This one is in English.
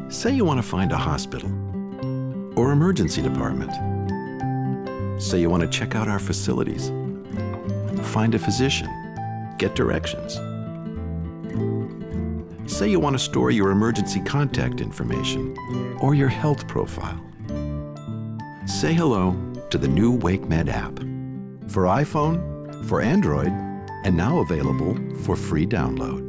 Say you want to find a hospital or emergency department. Say you want to check out our facilities, find a physician, get directions. Say you want to store your emergency contact information or your health profile. Say hello to the new WakeMed app for iPhone, for Android, and now available for free download.